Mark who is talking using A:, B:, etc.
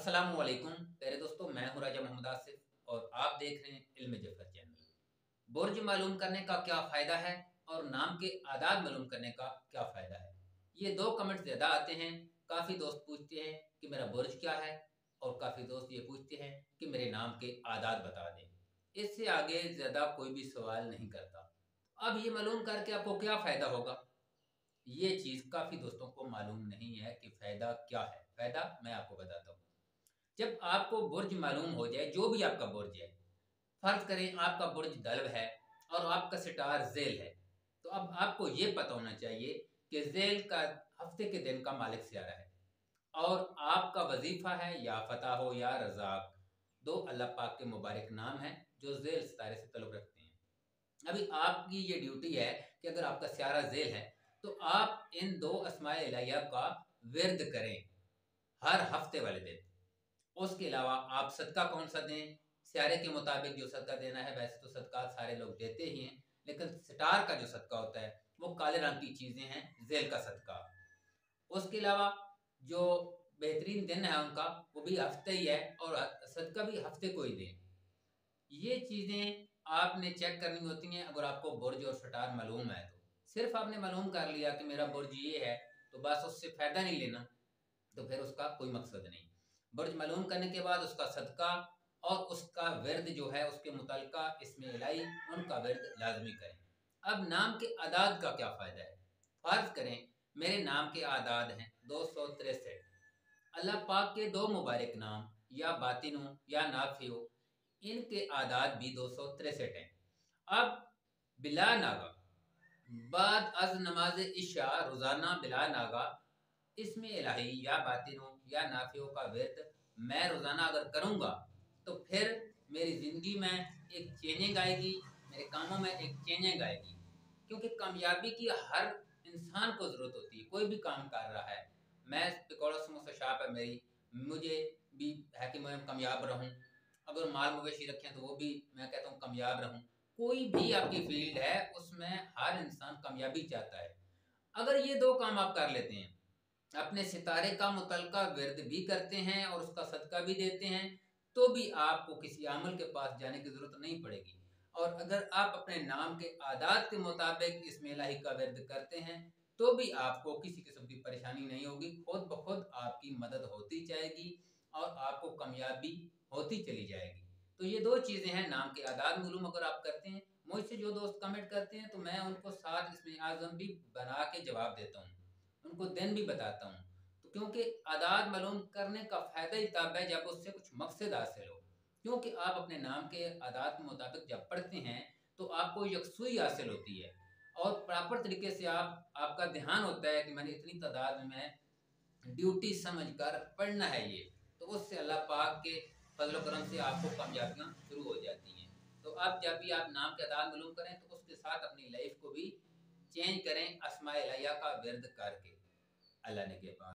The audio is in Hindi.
A: अस्सलामुअलैकुम प्यारे दोस्तों, मैं हूं राजा मोहम्मद आसिफ और आप देख रहे हैं इल्म जफर चैनल। बुर्ज मालूम करने का क्या फ़ायदा है और नाम के आदाद मालूम करने का क्या फ़ायदा है, ये दो कमेंट ज़्यादा आते हैं। काफ़ी दोस्त पूछते हैं कि मेरा बुर्ज क्या है और काफ़ी दोस्त ये पूछते हैं कि मेरे नाम के आदाद बता दें। इससे आगे ज़्यादा कोई भी सवाल नहीं करता। अब ये मालूम करके आपको क्या फ़ायदा होगा, ये चीज़ काफ़ी दोस्तों को मालूम नहीं है कि फ़ायदा क्या है। फ़ायदा मैं आपको बताता हूँ। जब आपको बुर्ज मालूम हो जाए, जो भी आपका बुर्ज है, फर्ज करें आपका बुर्ज दल्व है और आपका सितार ज़ेल है, तो अब आपको ये पता होना चाहिए कि ज़ेल का हफ्ते के दिन का मालिक सियारा है और आपका वजीफ़ा है या फतह हो या रज़ाक, दो अल्लाह पाक के मुबारक नाम हैं जो ज़ेल सितारे से तल्लुक़ रखते हैं। अभी आपकी ये ड्यूटी है कि अगर आपका सियारा ज़ेल है तो आप इन दो अस्माए इलाहिया का विर्द करें हर हफ्ते वाले दिन। उसके अलावा आप सदका कौन सा दें, सियारे के मुताबिक जो सदका देना है, वैसे तो सदका सारे लोग देते ही हैं, लेकिन सितार का जो सदका होता है वो काले रंग की चीज़ें हैं, जेल का सदका। उसके अलावा जो बेहतरीन दिन है उनका वो भी हफ्ते ही है और सदका भी हफ्ते को ही दें। ये चीज़ें आपने चेक करनी होती हैं। अगर आपको बुर्ज और सितार मालूम है तो सिर्फ आपने मालूम कर लिया कि मेरा बुर्ज ये है, तो बस उससे फ़ायदा नहीं लेना, तो फिर उसका कोई मकसद नहीं। बुर्ज मालूम करने के बाद उसका सदका और उसका विर्द जो है उसके मुतलका इसमें इलाही उनका विर्द लाजमी करें। अब नाम के आदाद का क्या फ़ायदा है। फ़र्ज़ करें मेरे नाम के आदाद हैं 263। अल्लाह पाक के दो मुबारक नाम या बातिन हो या नाफी हो, इनके आदाद भी 263 हैं। अब बिला नागा बाद अज नमाज इशा रोज़ाना बिला नागा इसमें इलाही या बातिन हो या नाफियों का विर्द मैं रोज़ाना अगर करूँगा तो फिर मेरी ज़िंदगी में एक चेंजिंग आएगी, मेरे कामों में एक चेंजिंग आएगी। क्योंकि कामयाबी की हर इंसान को ज़रूरत होती है। कोई भी काम कर रहा है, मैं पकौड़ा समोसा शॉप है मेरी, मुझे भी है कि मैं कामयाब रहूँ। अगर माल मवेशी रखें तो वो भी मैं कहता हूँ कामयाब रहूँ। कोई भी आपकी फील्ड है उसमें हर इंसान कामयाबी चाहता है। अगर ये दो काम आप कर लेते हैं, अपने सितारे का मुतलका विर्द भी करते हैं और उसका सदका भी देते हैं, तो भी आपको किसी आमल के पास जाने की ज़रूरत नहीं पड़ेगी। और अगर आप अपने नाम के आदात के मुताबिक इसमें इलाही का विर्द करते हैं तो भी आपको किसी किस्म की परेशानी नहीं होगी। खुद ब खुद आपकी मदद होती जाएगी और आपको कामयाबी होती चली जाएगी। तो ये दो चीज़ें हैं, नाम के आदात मालूम अगर आप करते हैं। मुझसे जो दोस्त कमेंट करते हैं तो मैं उनको साथ इसमें आज़म भी बना के जवाब देता हूँ, उनको दिन भी बताता हूँ। तो क्योंकि आदाद मालूम करने का फ़ायदा ही तब है जब उससे कुछ मकसद हासिल हो। क्योंकि आप अपने नाम के आदाद के मुताबिक जब पढ़ते हैं तो आपको यकसुई हासिल होती है और प्रॉपर तरीके से आपका ध्यान होता है कि मैंने इतनी तादाद में ड्यूटी समझकर पढ़ना है ये। तो उससे अल्लाह पाक के फजल करम से आपको कामयाबियाँ शुरू हो जाती हैं। तो अब जब भी आप नाम के आदाद मालूम करें तो उसके साथ अपनी लाइफ को भी चेंज करें अस्माए इलाहिया का विर्द करके। अल्लाह ने के पास।